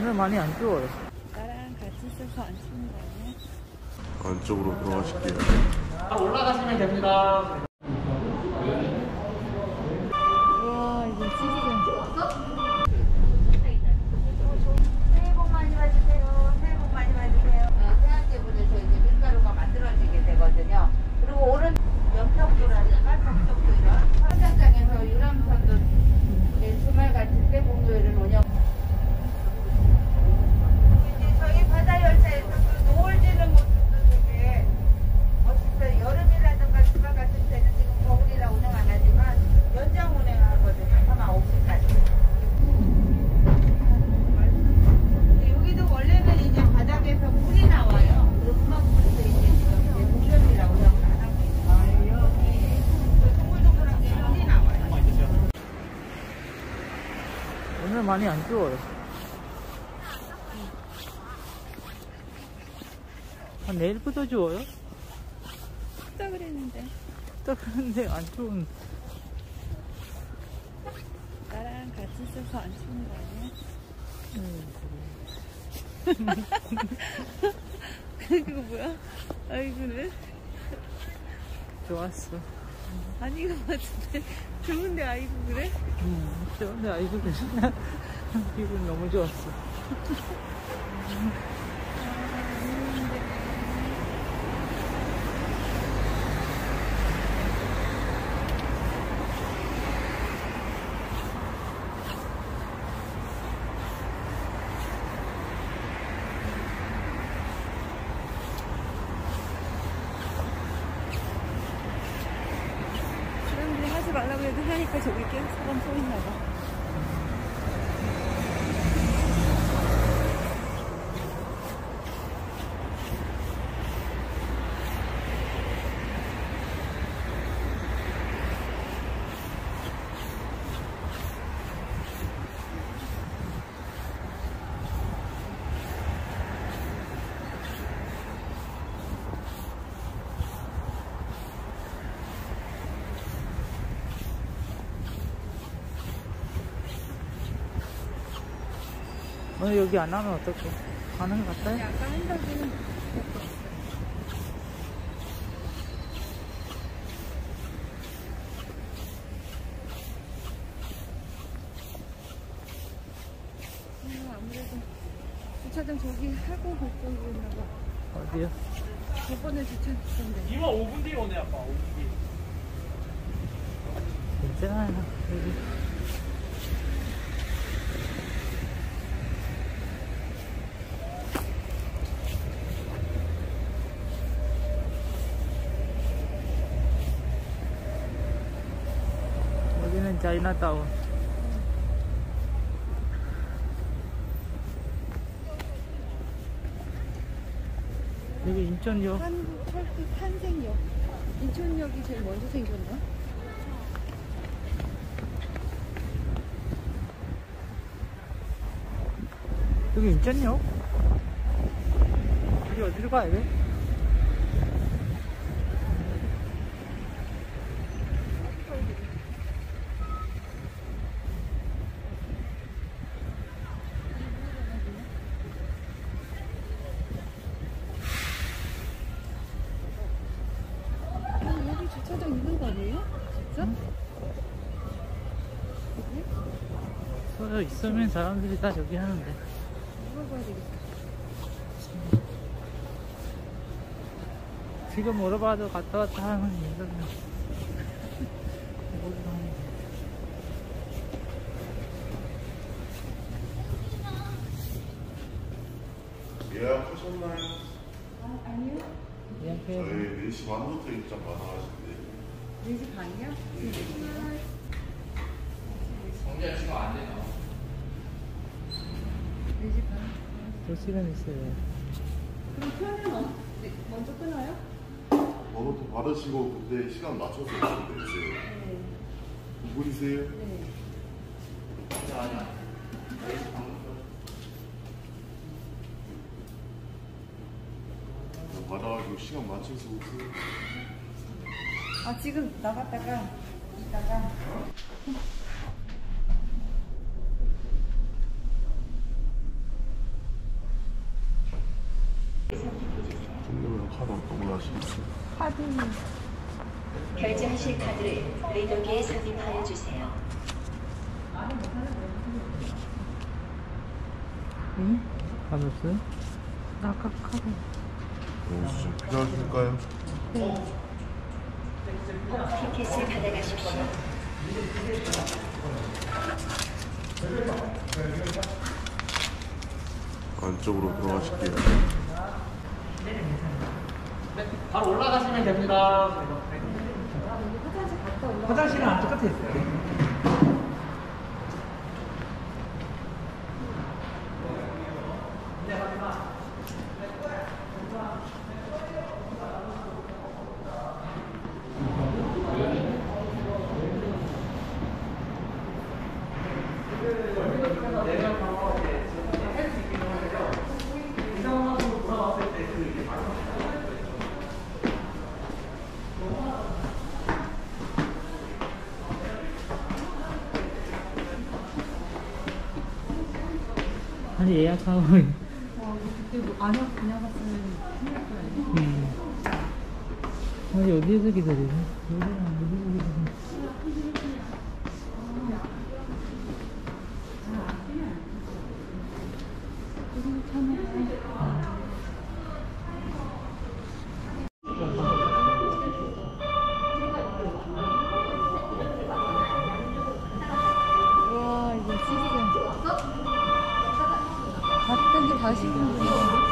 오늘 많이 안 추워요. 나랑 같이 있어서 안 추운 거 아니야? 안쪽으로 들어가실게요. 올라가시면 됩니다. 우와, 이거 찌개전. 새해 복 많이 받으세요. 새해 복 많이 받으세요. 태양계분에서 이제 밀가루가 만들어지게 되거든요. 그리고 오른 연평도라든가 동쪽도 이런 현장장에서 유람선도 주말 같은 때 공휴일은 운영. 이제 저희 바다 열차에서 또 노을 지는 모습도 되게 멋있어요. 여름이라든가 주말 같은 때는 지금 겨울이라 운행 안 하지만 연장 운행하거든요. 밤 9시까지. 여기도 원래는 이제 바닥에서 물이 나와요. 그만 물도 이제 지금 공연이라 운영 안 하고 있어요. 동글동글하게 물이 나와요. 오늘 많이 안 추워요. 내일부터 추워요? 춥다 그랬는데. 딱 그런데 안 추운. 나랑 같이 있어서 안 추운 거 아니야? 그거 뭐야? 아이고, 그래? 좋았어. 아닌 것 같은데. 좋은데, 아이고, 그래? 좋은데 아이고 그래. 기분 너무 좋았어. 사람들이 하지 말라고 해도 하니까 저기 계속 사람 서 있나 봐. 오늘 여기 안 하면 어떡해? 가는 것 같아요? 아까 한다고. 아무래도 주차장 저기 하고 볼 거고 있나 봐. 어디요? 저번에 주차했던데. 이만 5분 뒤에 오네 아빠 5분 뒤에. 괜찮아요. 여기. 여기는 차이나타운. 여기 인천역. 한국철도 탄생역. 인천역이 제일 먼저 생겼나? 여기 인천역? 여기 어디로 가야 돼? 여기 주차장 있는 거 아니에요? 진짜? 서 있으면 사람들이 다 저기 하는데. 물어봐야 되겠다. 지금 물어봐도 갔다 왔다 하면 힘들면. 예약하셨나요? 아니요. 예약해야 돼. 저희 4시 반부터 입장 가능하신데 4시 반이요? 경제가 지금 안 되나? 4시 반. 2시간 있어요. 그럼 표는 먼저 끊어요? 번호도 받으시고 그때 시간 맞춰서 오시면 되세요. 네. 두 분이세요? 네. 받아가지고 시간 맞춰서 오세요. 아, 지금 나갔다가 이따가 보관하실 카드를 레더기에 삽입하여 주세요. 응? 카드 없어요? 나 아까 카드. 영수증 필요하실까요? 티켓을 받아가십시오. 안쪽으로 들어가실게요. 바로 올라가시면 됩니다. 화장실은 안쪽 끝에 있어요. 아니 예약하고 그때 뭐 아니야 그냥 갔으면 큰일 날 거야. 아니 어디에서 기다리지? 여기랑 어디서 기다리지? 와 이거 진짜 갔더니 다시 오는 거야.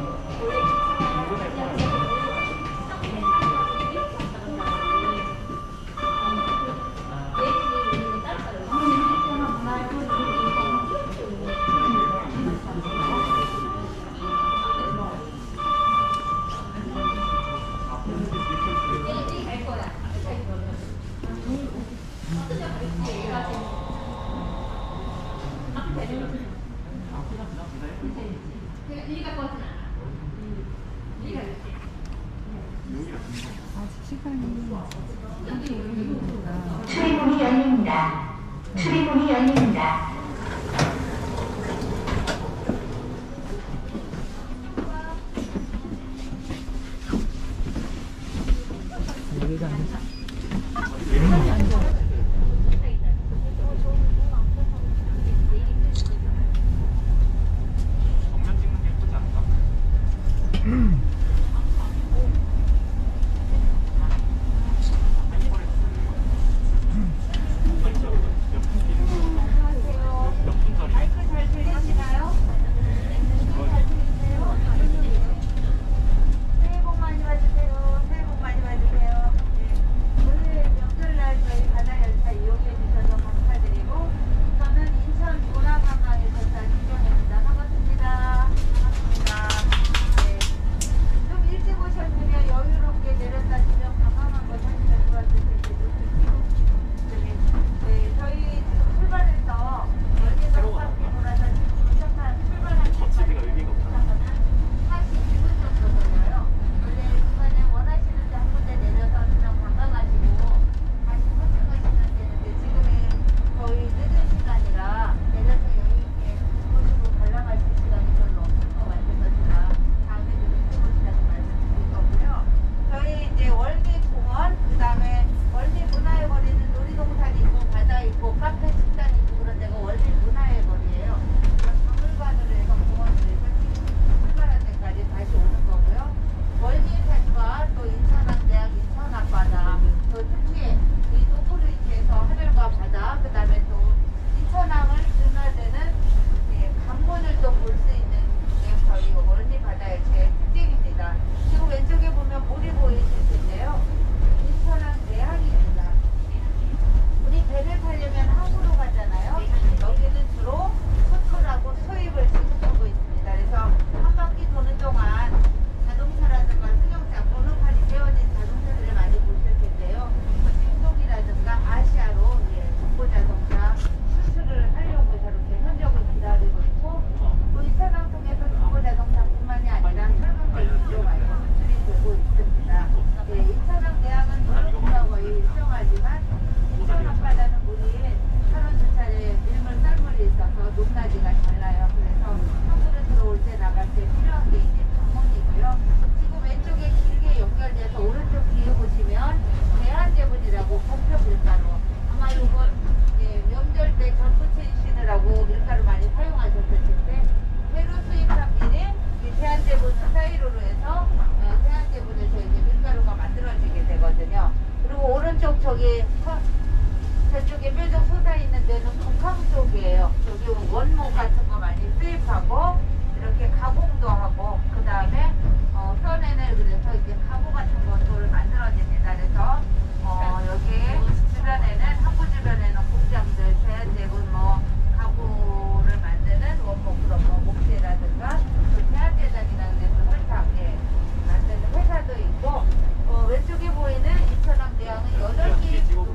아직 시간이 출입문이 열립니다. 출입문이 열립니다. 여기가 아니지? 정면 찍는 게 예쁘지 않을까? 저기 저쪽에 뾰족 솟아 있는 데는 북한 쪽이에요. 저기 원목 같은 거 많이 수입하고 이렇게 가공도 하고 그 다음에 현에는 그래서 이제 가구 같은 것들을 만들어집니다. 그래서 여기 주변에는 항구 주변에는 공장들 제한되고 뭐 가구를 만드는 원목 그런 뭐 목재라든가 그 제한재단이라는 데서 설탕에 만드는 회사도 있고 왼쪽에 보이는 이천왕대왕은 8개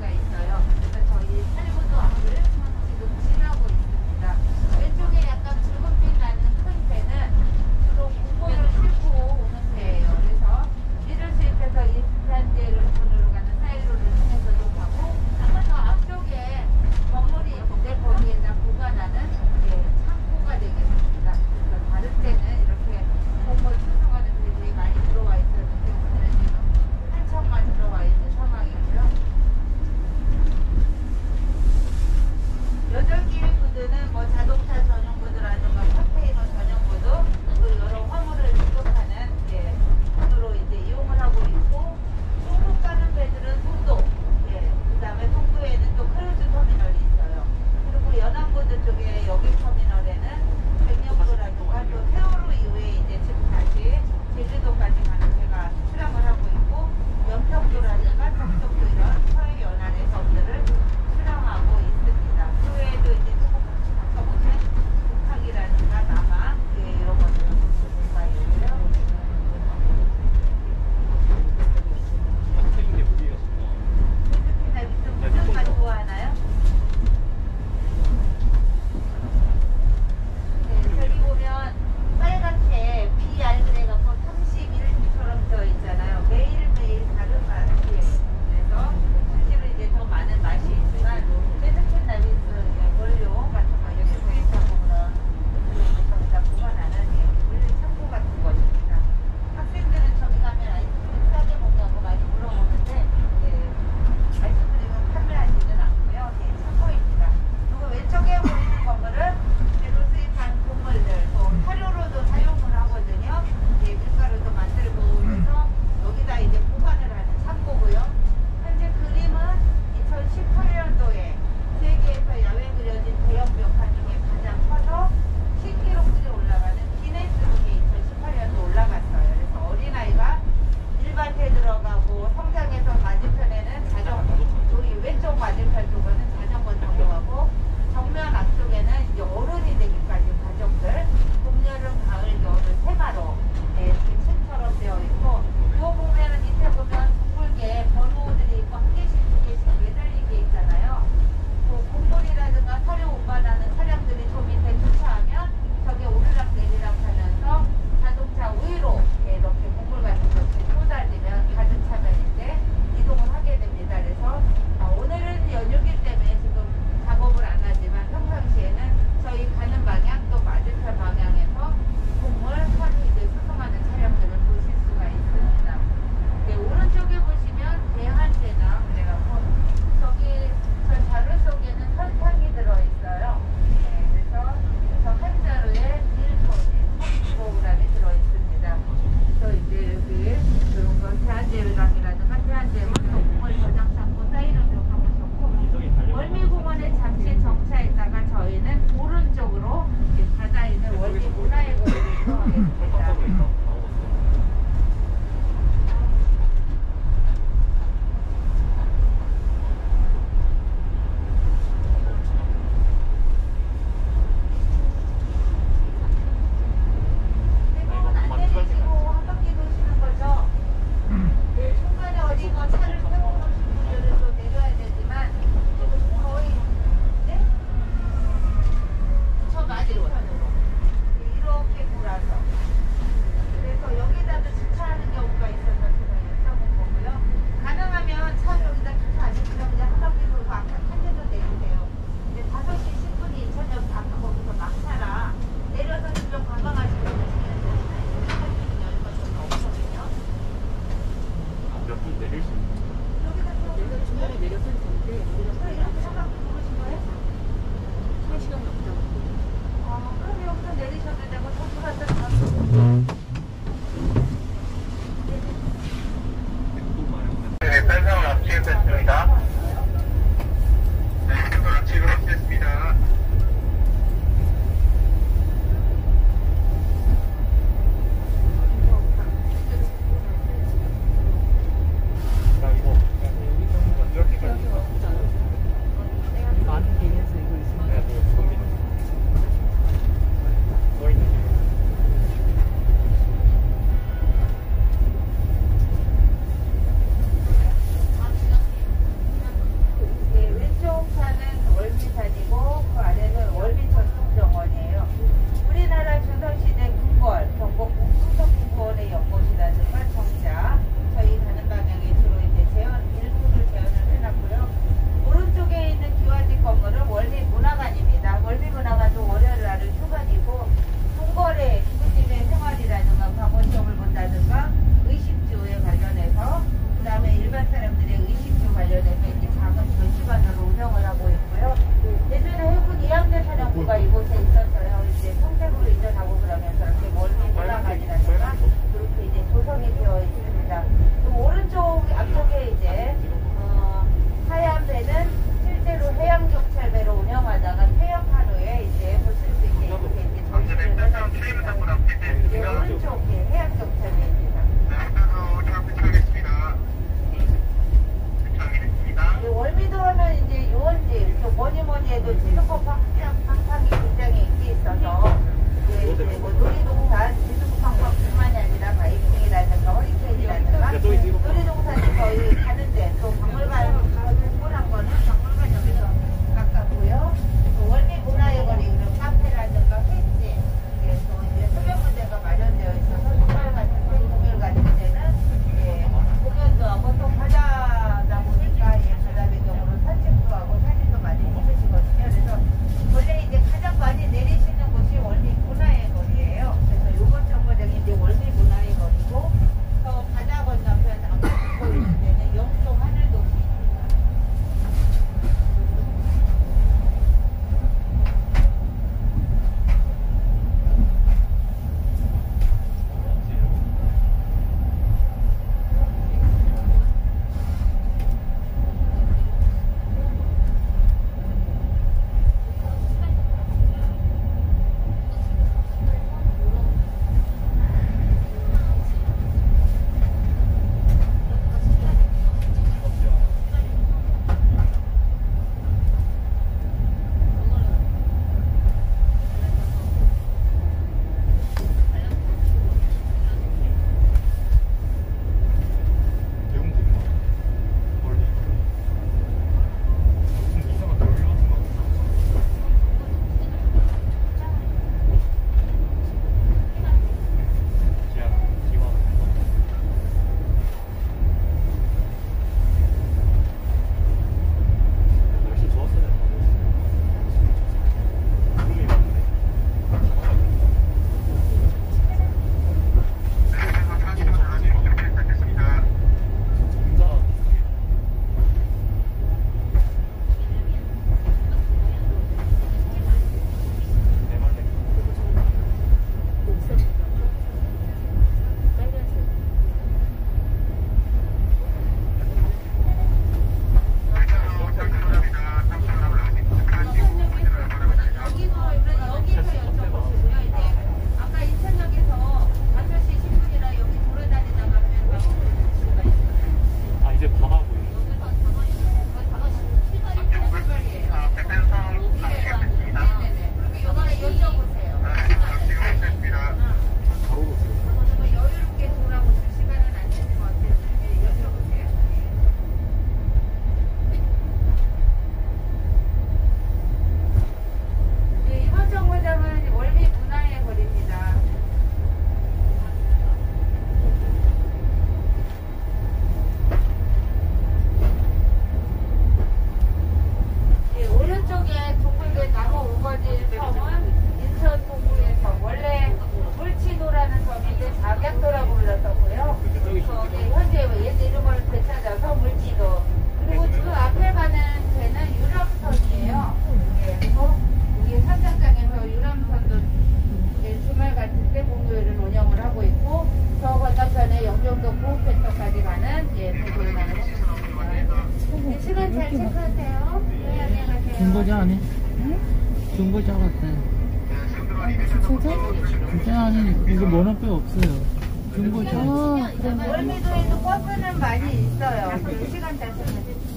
진짜 아니 이거 번호표 없어요. 중고죠. 월미도에도 버스는 많이 있어요. 그 시간 자체는.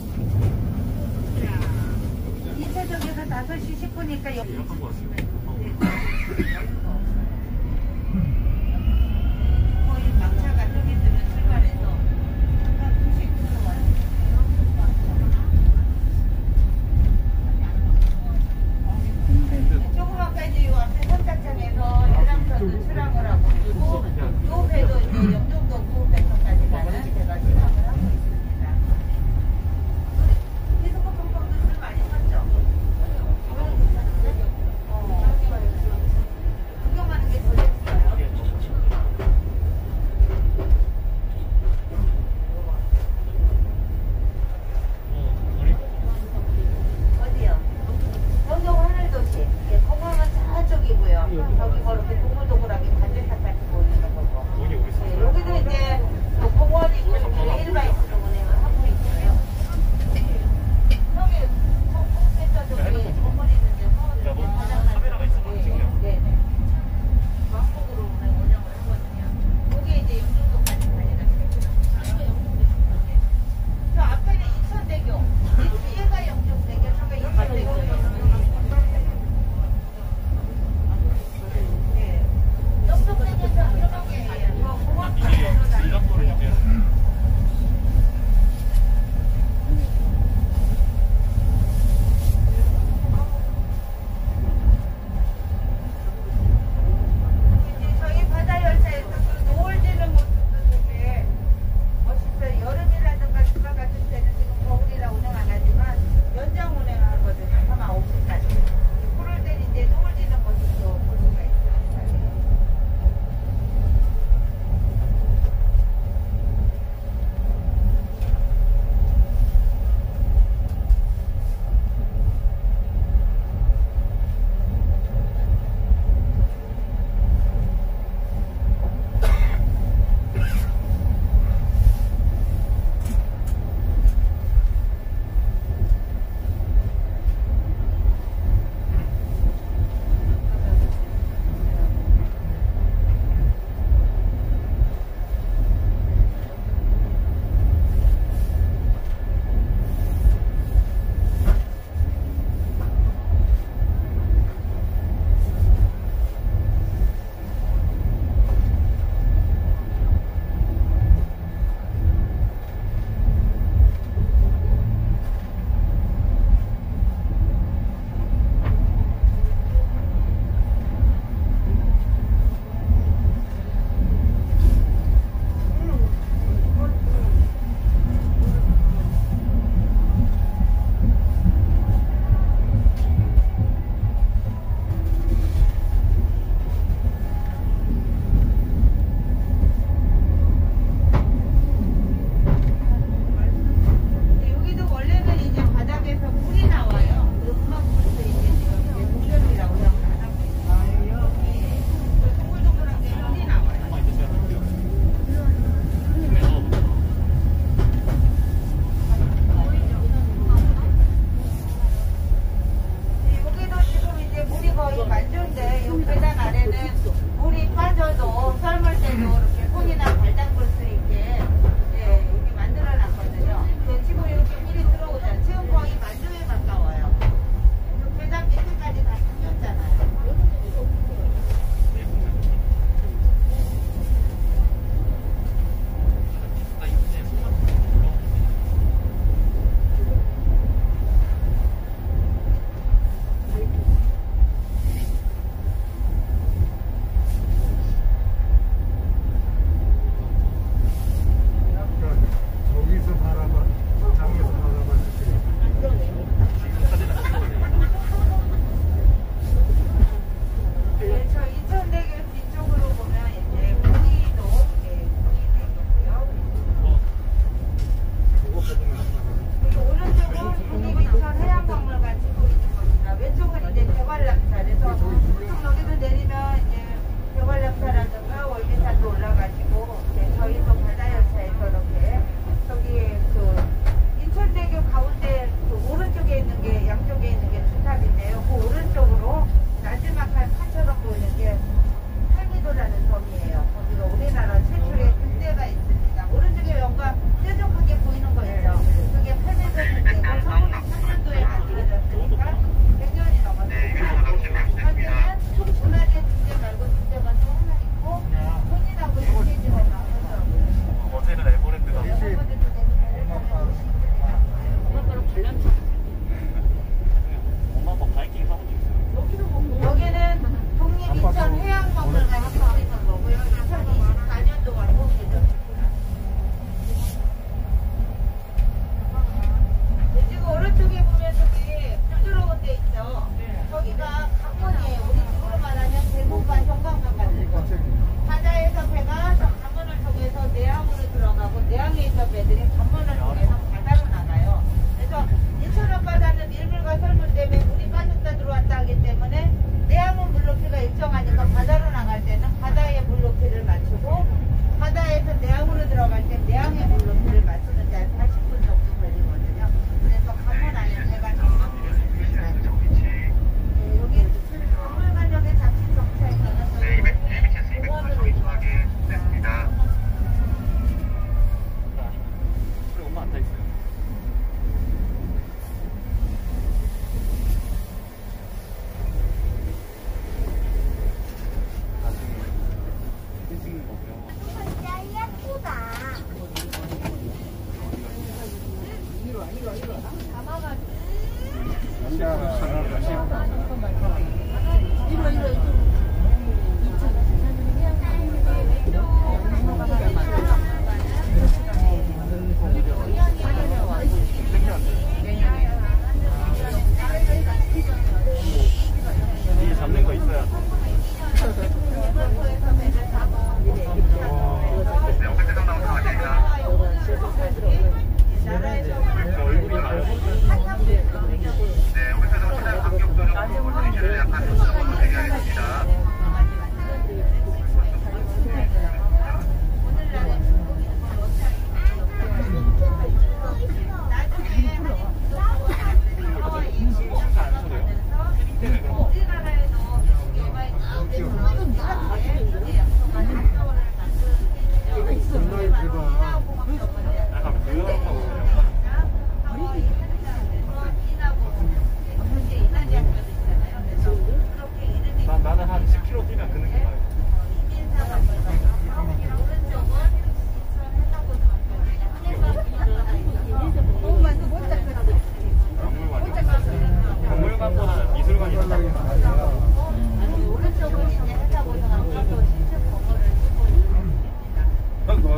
이차적에서 5시 10분이니까 여기. 거의 막차가 좀 있으면 출발해서 한 90분 와요. 조그맣까지 요 앞에 선착장에서 해남선도 출항을 하고 있고 요 배도 이제 영종도 구배선까지 가는 제가 출항을 하고 있습니다. 디스코 펑펑도 술 많이 샀죠? 구경하는 게 더 재밌어요. 어디요? 영종 하늘도시. 예, 공항은 저쪽이고요. 저기 뭐 이렇게 동글동글하게 반대탑 같이 보이는 거고. 예, 여기도 이제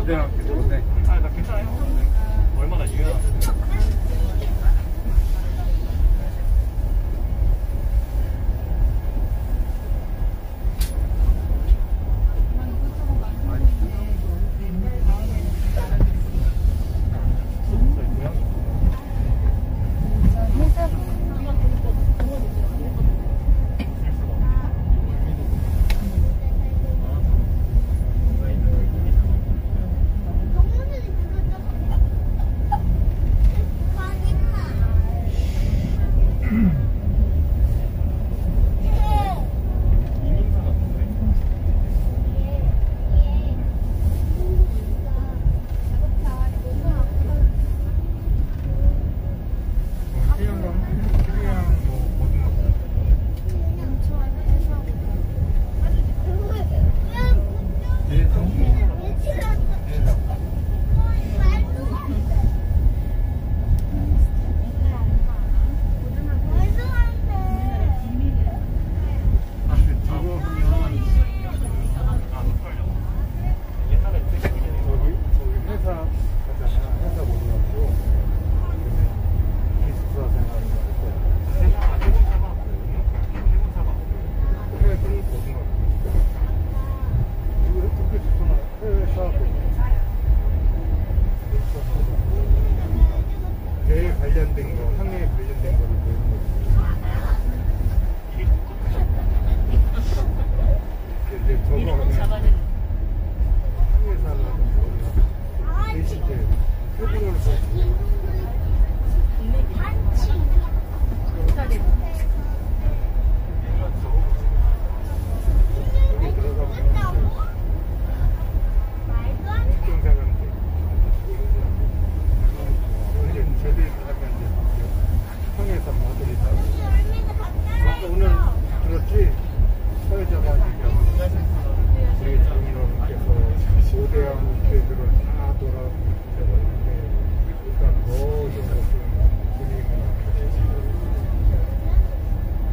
고등학교 좋은데. 아, 나 괜찮아요. 얼마나 유연하세요? 관련된 거, 항해에 관련된 거를 배우는 거지. 이제 저거 하면 항해사나 대신 이제 표준어를 여기 들어가면 특정사관들 저들이 약간 이제 항해사 모델이 다 아까 오늘 들었지? 사회자가 우리 장인어른께서 고대한 목대들을 다 돌아보셨는데 일단 더 좀 분위기가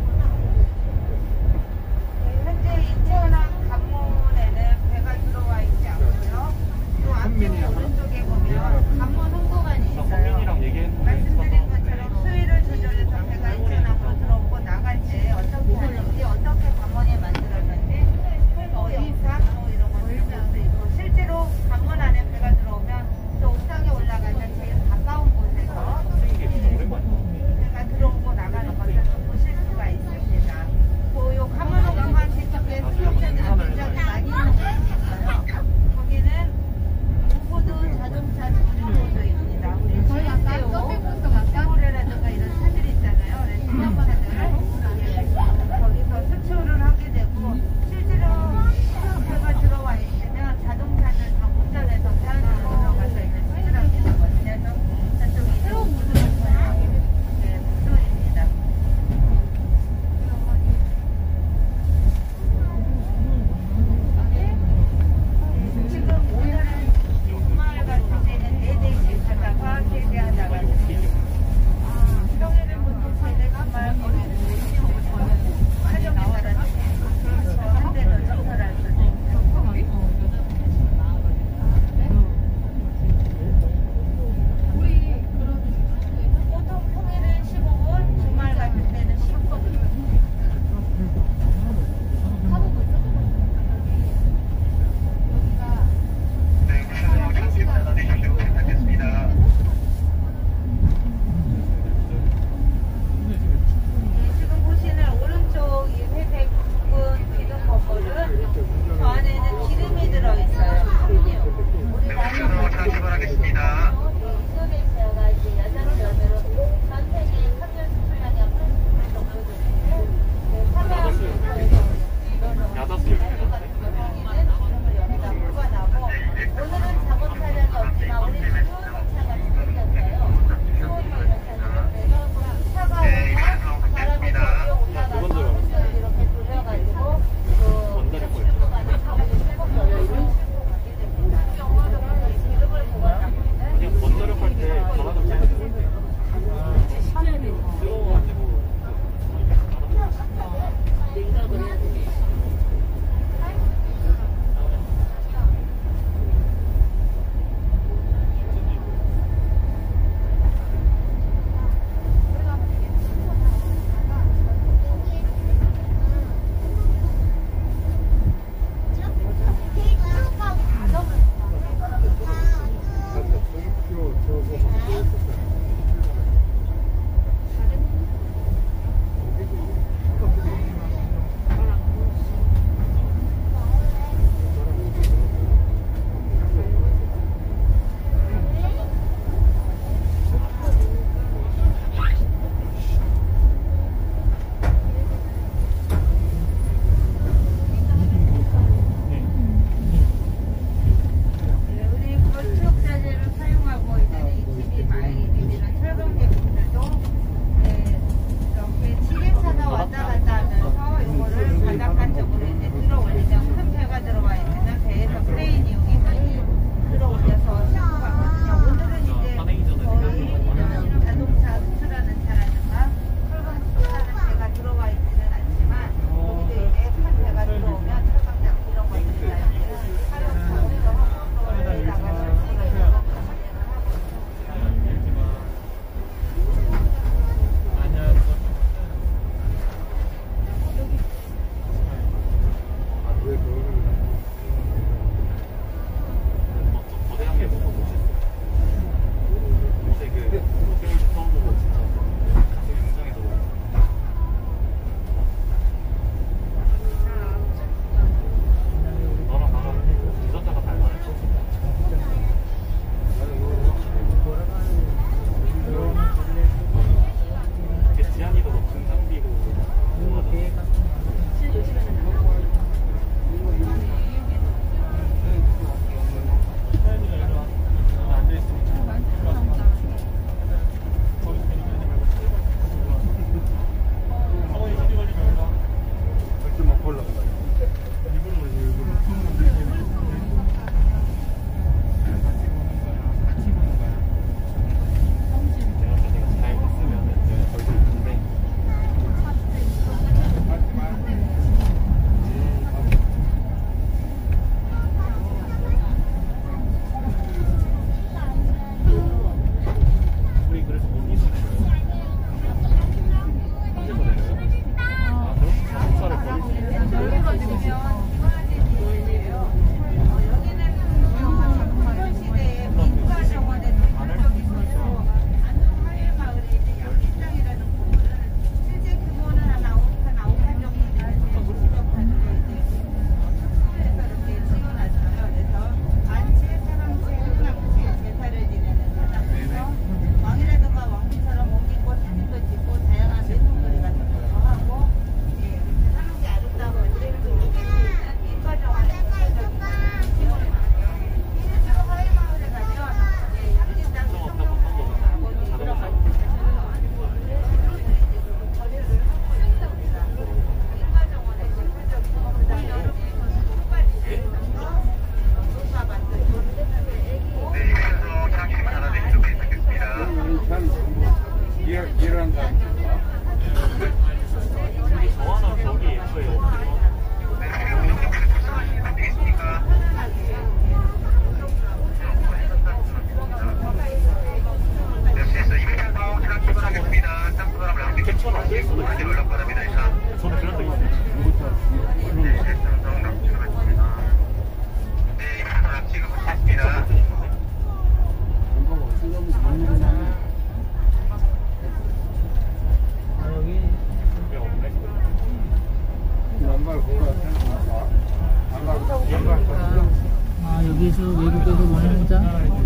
여기서 외국에서 보내는 장?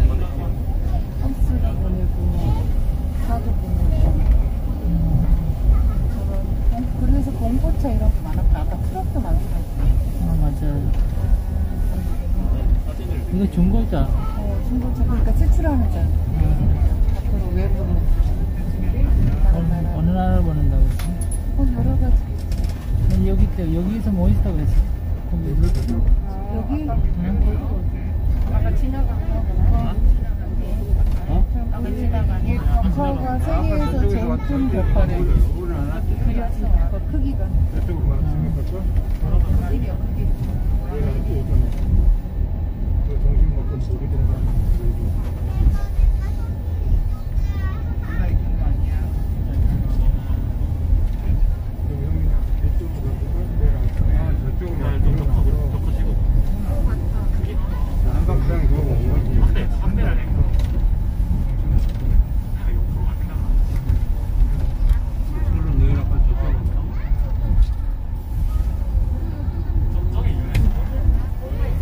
홈스도 보내고 사도 보내고 저런 그래서 공고차 이런 거 많았다. 아까 트럭도 많더라고. 아, 맞아요. 이거 중고자. 중고차 그러니까 제출하는 장. 앞으로 외부로 다른 나라. 어느 나라를 보낸다고 했어? 여러 가지. 여기서 뭐 있다고 했어? 여기 응? 아까 지나간 거. 벽화가 세계에서 제일 큰 벽화래. 그려진 벽화 크기가. 저쪽으로 가시면 될까? 일이요 크기. 정신 먹고 소리 들어가. 한강장 그거 먹는 거지. 술로 내려가 저쪽으로.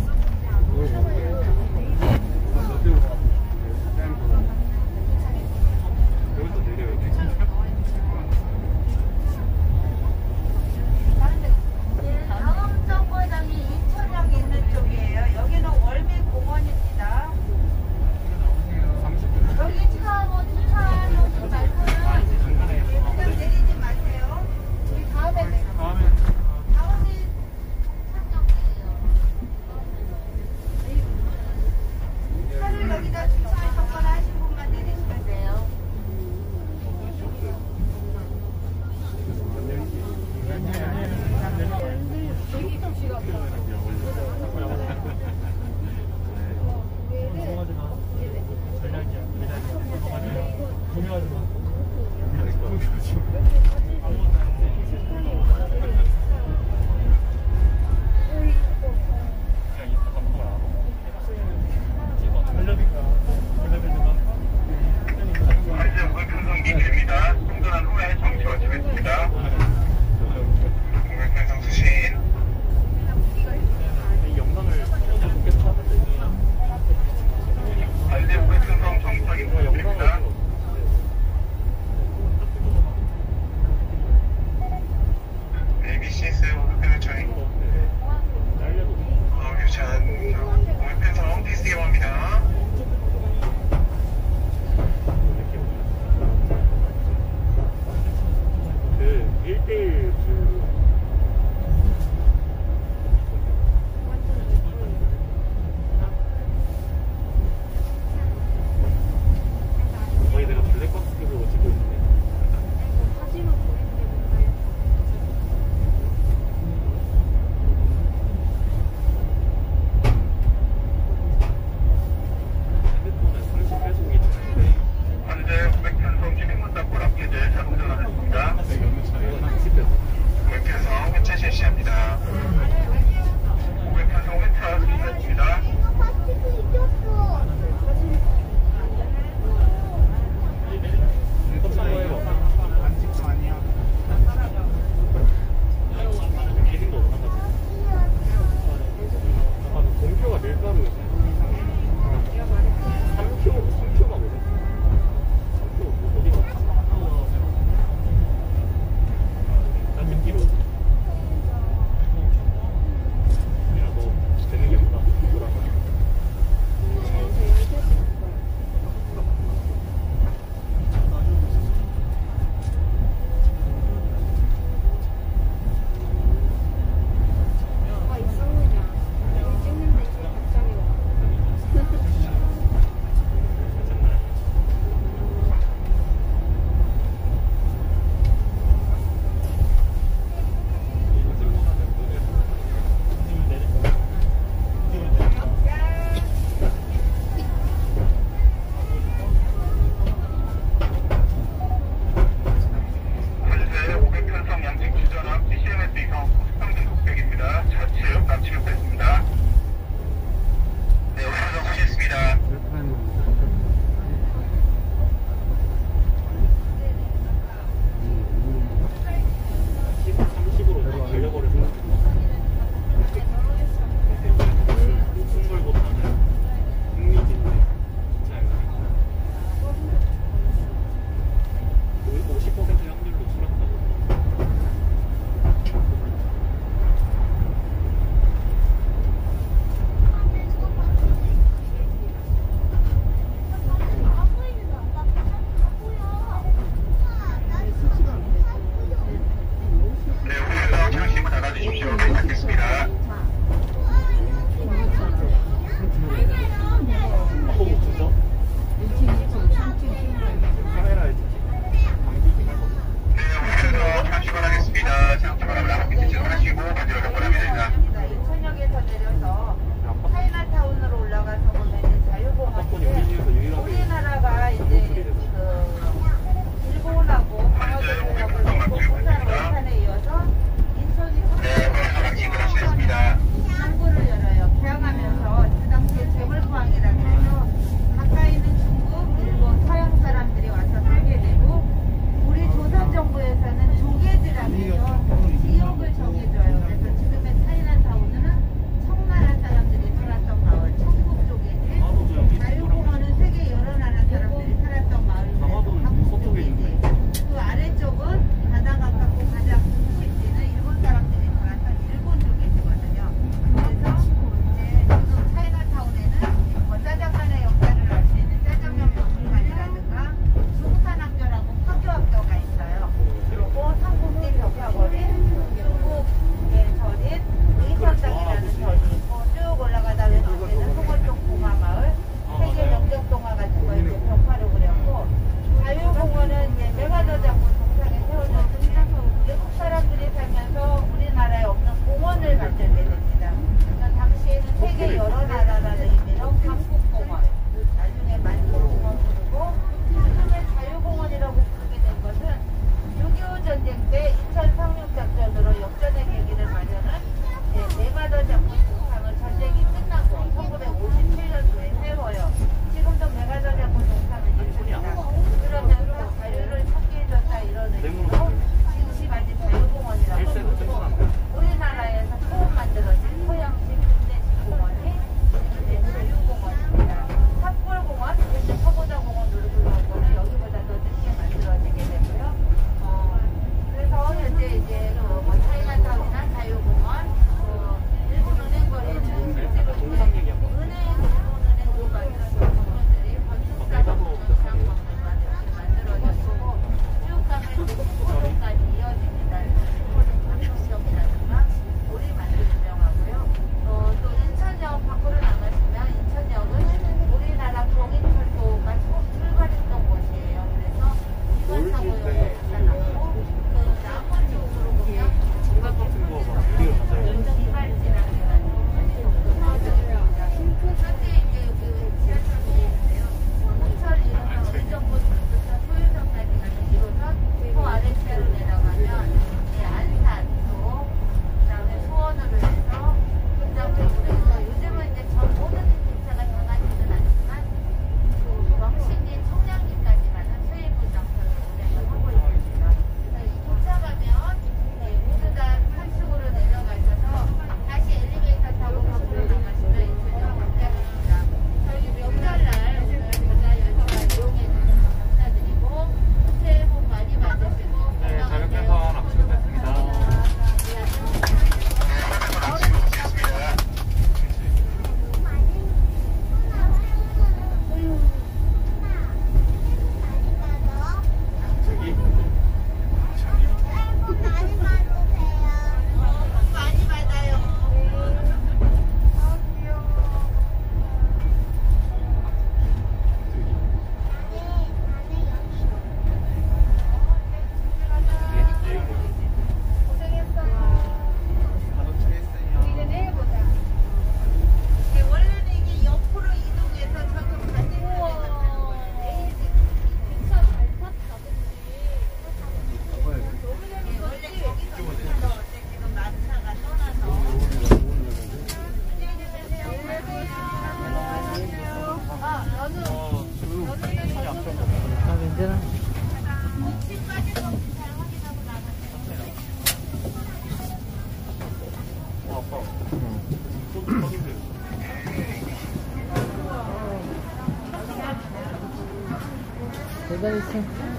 기다리세요.